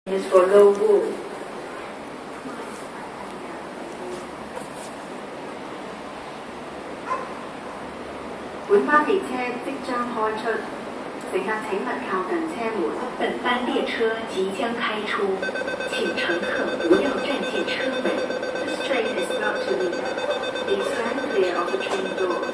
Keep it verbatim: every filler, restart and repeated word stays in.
is for low wool. 本班列車即將開出，乘客請勿靠近車門。 本班列車即將開出，請乘客不要站近車門。 This train is about to leave. Please stand clear of the train doors.